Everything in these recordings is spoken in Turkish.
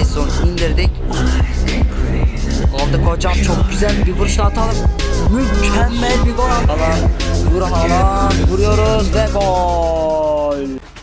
Neyse onu indirdik. Aldık hocam, çok güzel bir vuruş atalım. Mükemmel bir gol. Haaland, vur Haaland, vuruyoruz ve gol.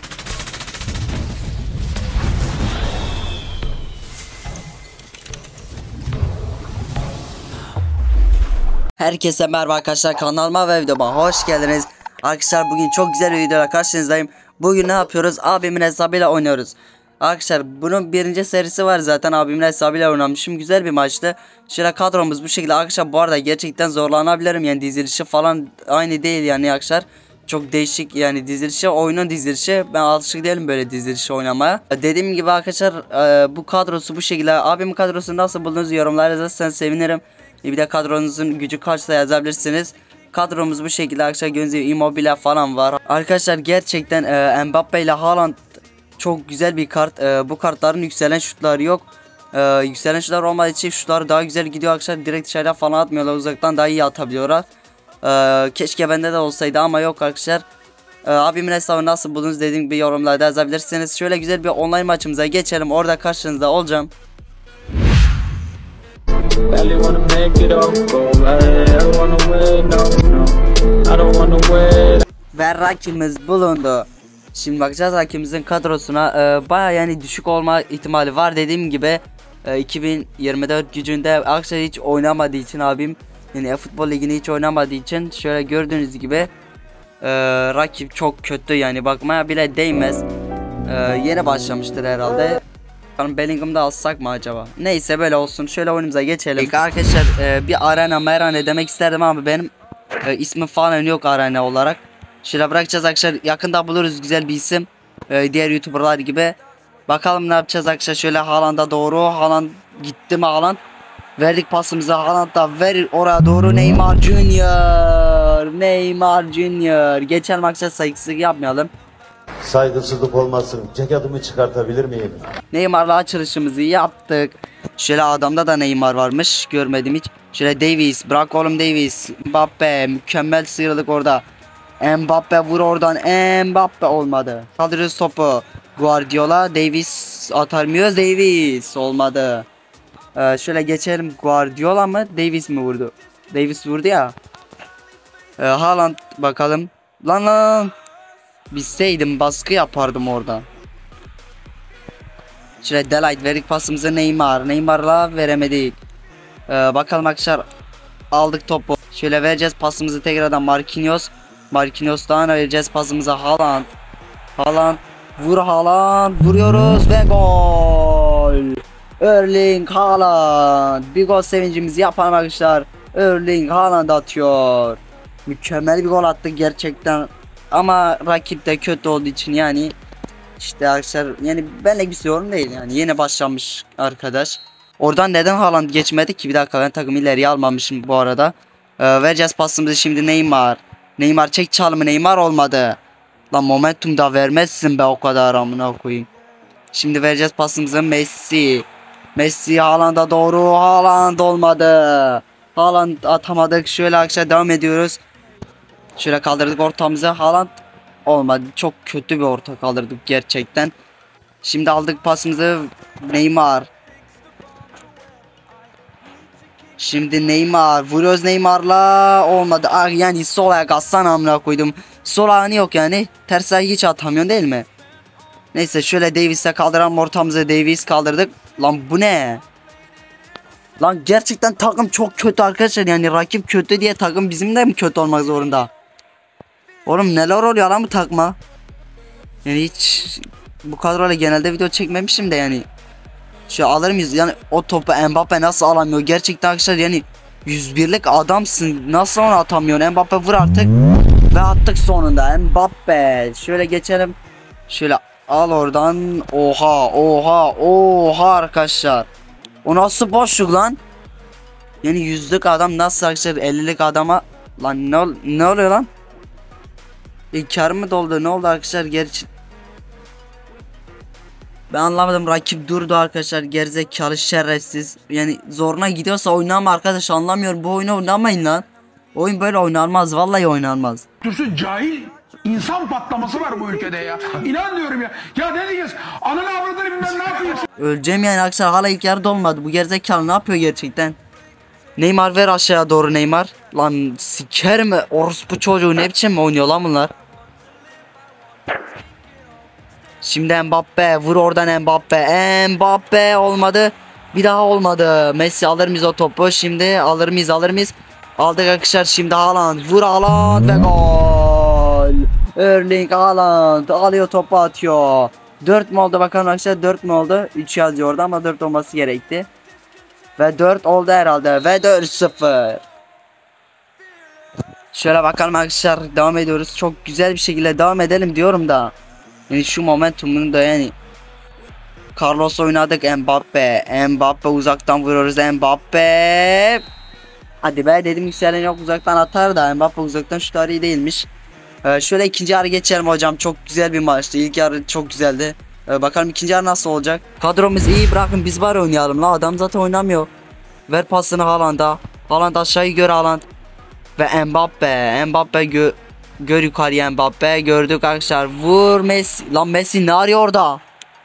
Herkese merhaba arkadaşlar, kanalıma ve videoma hoş geldiniz. Arkadaşlar bugün çok güzel bir videoyla karşınızdayım. Bugün ne yapıyoruz? Abimin hesabıyla oynuyoruz. Arkadaşlar bunun birinci serisi var zaten, abimin hesabıyla oynamışım. Güzel bir maçtı. Şöyle kadromuz bu şekilde arkadaşlar. Bu arada gerçekten zorlanabilirim yani, dizilişi falan aynı değil yani arkadaşlar. Çok değişik yani dizilişi, oyunun dizilişi. Ben alışık değilim böyle dizilişi oynamaya. Dediğim gibi arkadaşlar bu kadrosu bu şekilde. Abimin kadrosunu nasıl buldunuz yorumlara yazarsanız sevinirim. Bir de kadronuzun gücü kaçsa yazabilirsiniz. Kadromuz bu şekilde arkadaşlar, gördüğünüz gibi Immobile falan var. Arkadaşlar gerçekten Mbappe ile Haaland çok güzel bir kart. Bu kartların yükselen şutları yok. Yükselen şutlar olmadığı için şutları daha güzel gidiyor arkadaşlar. Direkt dışarıya falan atmıyorlar, uzaktan daha iyi atabiliyorlar. Keşke bende de olsaydı ama yok arkadaşlar. Abimin hesabı nasıl buldunuz dediğim gibi yorumlarda yazabilirsiniz. Şöyle güzel bir online maçımıza geçelim, orada karşınızda olacağım. Ve rakibimiz bulundu. Şimdi bakacağız rakibimizin kadrosuna. Baya yani düşük olma ihtimali var dediğim gibi. 2024 gücünde arkadaşlar hiç oynamadığı için abim, yani futbol ligini hiç oynamadığı için şöyle gördüğünüz gibi rakip çok kötü yani, bakmaya bile değmez. Yeni başlamıştır herhalde. Bellingham'da alsak mı acaba? Neyse böyle olsun. Şöyle oyunumuza geçelim. Arkadaşlar bir arena demek isterdim ama benim ismim falan yok arena olarak. Şöyle bırakacağız arkadaşlar. Yakında buluruz güzel bir isim. Diğer YouTuber'lar gibi. Bakalım ne yapacağız arkadaşlar. Şöyle Haaland'a doğru. Haaland gitti mi Haaland? Verdik pasımızı. Haaland da verir oraya doğru. Neymar Junior. Neymar Junior. Geçelim arkadaşlar, saygısızlık yapmayalım. Saygısızlık olmasın. Ceketimi çıkartabilir miyim? Neymar'la açılışımızı yaptık. Şöyle adamda da Neymar varmış, görmedim hiç. Şöyle Davies, bırak oğlum Davies. Mbappe mükemmel sıyrılık orada. Mbappe vur oradan. Mbappe olmadı. Kaldırıyoruz topu. Guardiola, Davies atar mıyız? Davies olmadı. Şöyle geçelim. Guardiola mı Davies mi vurdu? Davies vurdu ya. Haaland bakalım. Lan. Bilseydim baskı yapardım orada. Şöyle Delight verdik pasımızı Neymar'la veremedik. Bakalım arkadaşlar, aldık topu. Şöyle vereceğiz pasımızı tekrardan Marquinhos'tan vereceğiz pasımızı Haaland vur Haaland, vuruyoruz ve gol. Erling Haaland, bir gol sevincimizi yapan arkadaşlar. Erling Haaland atıyor. Mükemmel bir gol attı gerçekten. Ama rakip de kötü olduğu için yani işte arkadaşlar, yani benle bir sorun değil yani, yeni başlamış arkadaş. Oradan neden Haaland geçmedi ki? Bir dakika, ben takımı ileriye almamışım bu arada. Vereceğiz pasımızı şimdi Neymar çek çalımı, Neymar olmadı. Lan momentum da vermezsin be o kadar, amına koyayım. Şimdi vereceğiz pasımızı Messi Haaland'a doğru, Haaland olmadı. Haaland atamadık. Şöyle arkadaşlar devam ediyoruz. Şöyle kaldırdık ortamızı, Haaland olmadı. Çok kötü bir orta kaldırdık gerçekten. Şimdi aldık pasımızı Neymar. Şimdi Neymar vuruyoruz, Neymar'la olmadı. Yani sol ayak atsana, amına koydum. Sol ayağını yok yani. Ters ayak hiç atamıyorsun değil mi? Neyse şöyle Davies'e kaldıralım ortamızı. Davies kaldırdık. Lan bu ne? Lan gerçekten takım çok kötü arkadaşlar. Yani rakip kötü diye takım bizim de mi kötü olmak zorunda? Oğlum neler oluyor lan bu takma? Yani hiç bu kadroyla genelde video çekmemişim de yani. Şu alır mıyız? Yani o topu Mbappe nasıl alamıyor? Gerçekten arkadaşlar yani 101'lik adamsın. Nasıl onu atamıyorsun? Mbappe vur artık. Ve attık sonunda Mbappe. Şöyle geçelim. Şöyle al oradan. Oha arkadaşlar. O nasıl boşluk lan? Yani 100'lük adam nasıl arkadaşlar 50'lik adama. Lan ne oluyor lan? Kar mı doldu? Ne oldu arkadaşlar? Gerçi ben anlamadım. Rakip durdu arkadaşlar. Gerizekalı şerefsiz. Yani zoruna gidiyorsa oynama arkadaş, anlamıyorum. Bu oyunu oynamayın lan. Oyun böyle oynanmaz. Vallahi oynanmaz. Dursun cahil İnsan patlaması var bu ülkede ya. İnan diyorum ya. Ya ne diyeceğiz? Ananı avradını bilmem ne yapayım. Öleceğim yani arkadaşlar, hala ilk yarıda olmadı. Bu gerizekalı ne yapıyor gerçekten? Neymar ver aşağıya doğru Neymar. Lan siker mi? Orospu çocuğu ne biçim mi oynuyor lan bunlar? Şimdi Mbappe vur oradan Mbappe. Mbappe olmadı. Bir daha olmadı. Messi alır mıyız o topu? Şimdi alır mıyız? Aldık arkadaşlar, şimdi Haaland. Vur Haaland ve gol. Erling Haaland alıyor, topu atıyor. 4 mü oldu bakalım arkadaşlar, 4 mü oldu? 3 yazıyor orada ama 4 olması gerekti. Ve 4 oldu herhalde ve 4-0. Şöyle bakalım arkadaşlar, devam ediyoruz. Çok güzel bir şekilde devam edelim diyorum da. Yani şu momentumunu da yani. Carlos oynadık, Mbappe uzaktan vuruyoruz, Mbappe. Hadi be dedim, yükselen yok, uzaktan atar da Mbappe uzaktan şu tarihi değilmiş. Şöyle ikinci yarı geçelim hocam. Çok güzel bir maçtı. İlk yarı çok güzeldi. Bakalım ikinci yarı nasıl olacak. Kadromuz iyi, bırakın biz var oynayalım la, adam zaten oynamıyor. Ver pasını Haaland'a. Haaland aşağıyı gör Haaland. Ve Mbappe gör yukarıya, Mbappe gördük arkadaşlar. Vur Messi. Lan Messi ne arıyor orada?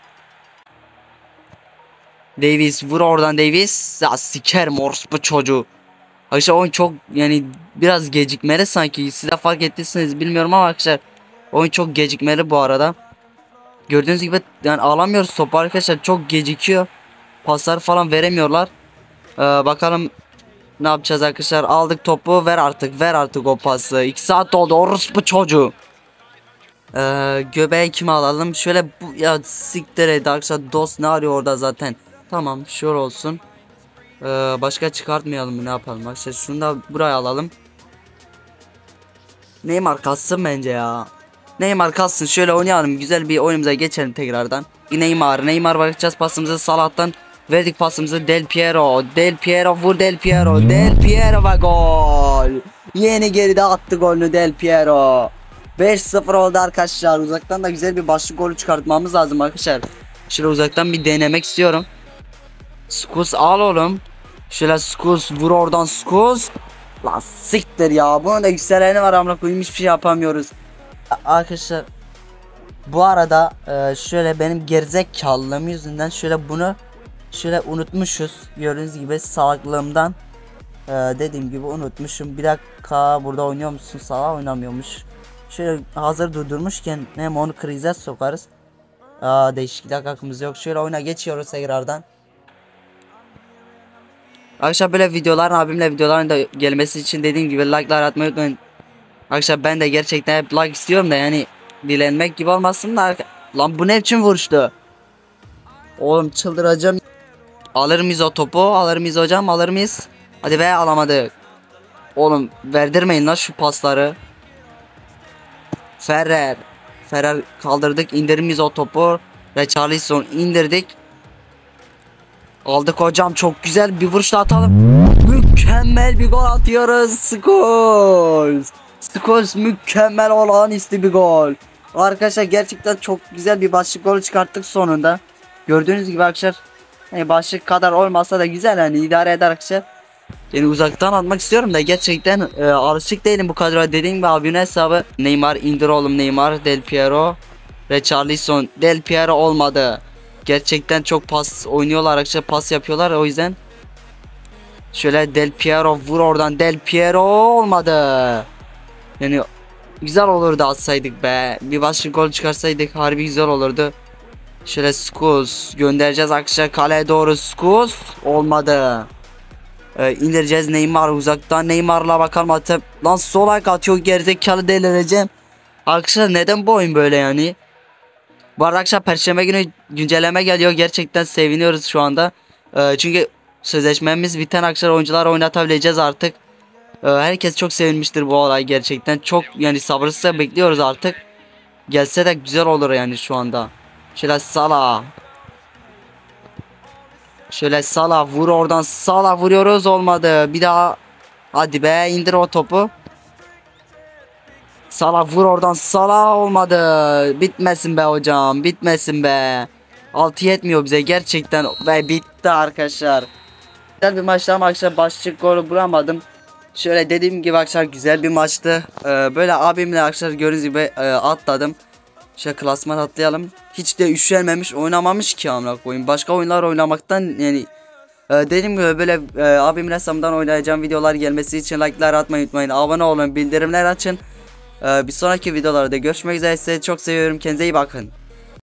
Davis vur oradan Davis. Ya sikerim orospu çocuğu. Arkadaşlar oyun çok yani biraz gecikmeli sanki. Siz de fark ettiyseniz bilmiyorum ama arkadaşlar oyun çok gecikmeli bu arada. Gördüğünüz gibi yani alamıyoruz topu arkadaşlar, çok gecikiyor. Paslar falan veremiyorlar. Bakalım ne yapacağız arkadaşlar. Aldık topu, ver artık o pası. 2 saat oldu orospu çocuğu. Göbeği kime alalım? Şöyle bu ya siktir et arkadaşlar, dost ne arıyor orada zaten. Tamam şöyle olsun. Başka çıkartmayalım mı, ne yapalım arkadaşlar, şunu da buraya alalım. Neymar kalsın bence ya. Neymar kalsın, şöyle oynayalım, güzel bir oyunumuza geçelim tekrardan. Neymar bakacağız pasımızı, Salah'tan verdik pasımızı, Del Piero vur, Del Piero ve gol. Yeni geride attı golünü Del Piero. 5-0 oldu arkadaşlar. Uzaktan da güzel bir başlık golü çıkartmamız lazım arkadaşlar. Şöyle uzaktan bir denemek istiyorum. Skus al oğlum. Şöyle Skus vur oradan Skus. Lan siktir ya. Bunun da yükseleni var amına koyayım, hiçbir şey yapamıyoruz. Arkadaşlar bu arada şöyle benim gerizekalılığım yüzünden şöyle bunu şöyle unutmuşuz. Gördüğünüz gibi salaklığımdan dediğim gibi unutmuşum. Bir dakika, burada oynuyor musun? Salah oynamıyormuş. Şöyle hazır durdurmuşken hem onu krize sokarız. Değişiklik hakkımız yok. Şöyle oyuna geçiyoruz tekrardan. Arkadaşlar böyle videoların, abimle videoların da gelmesi için dediğim gibi like'lar atmayı unutmayın. Arkadaşlar ben de gerçekten hep like istiyorum da yani dilenmek gibi olmasın da. Lan bu ne biçim vuruştu? Oğlum çıldıracağım. Alır mıyız o topu? Alır mıyız hocam? Alır mıyız? Hadi be, alamadık. Oğlum verdirmeyin lan şu pasları. Ferrer kaldırdık, indir miyiz o topu? Richarlison indirdik. Aldık hocam, çok güzel bir vuruş da atalım. Mükemmel bir gol atıyoruz. Scholes mükemmel, olağanüstü bir gol. Arkadaşlar gerçekten çok güzel bir başlık gol çıkarttık sonunda. Gördüğünüz gibi arkadaşlar yani başlık kadar olmasa da güzel, yani idare eder arkadaşlar. Yani uzaktan atmak istiyorum da gerçekten alışık değilim bu kadroya. Dediğim gibi abinin hesabı. Neymar indir oğlum, Neymar, Del Piero, Richarlison. Del Piero olmadı. Gerçekten çok pas oynuyorlar arkadaşlar, pas yapıyorlar, o yüzden. Şöyle Del Piero vur oradan, Del Piero olmadı. Yani güzel olurdu atsaydık be. Bir başlık gol çıkarsaydık harbi güzel olurdu. Şöyle Skus göndereceğiz arkadaşlar kaleye doğru, Skus olmadı. İndireceğiz Neymar uzaktan, Neymar'la bakalım atıp lan sol ayak atıyor, gerizekalı delireceğim. Arkadaşlar neden bu oyun böyle yani? Bu arada arkadaşlar perşembe günü güncelleme geliyor, gerçekten seviniyoruz şu anda. Çünkü sözleşmemiz biten arkadaşlar, oyuncular oynatabileceğiz artık. Herkes çok sevinmiştir bu olay, gerçekten çok yani sabırsızla bekliyoruz artık. Gelse de güzel olur yani şu anda. Şöyle Salah vur oradan, Salah vuruyoruz, olmadı. Bir daha hadi be, indir o topu. Salah vur oradan, Salah olmadı. Bitmesin be hocam, bitmesin be. 6 yetmiyor bize gerçekten ve bitti arkadaşlar. Güzel bir maçtı ama arkadaşlar başlık golü bulamadım. Şöyle dediğim gibi arkadaşlar güzel bir maçtı. Böyle abimle arkadaşlar gördüğünüz gibi atladım. Şöyle klasman atlayalım. Hiç de üşenmemiş, oynamamış ki amına koyayım. Başka oyunlar oynamaktan yani dediğim gibi böyle abimin hesabından oynayacağım videolar gelmesi için like'lar atmayı unutmayın. Abone olun, bildirimler açın. Bir sonraki videolarda görüşmek üzere. Sizi çok seviyorum. Kendinize iyi bakın.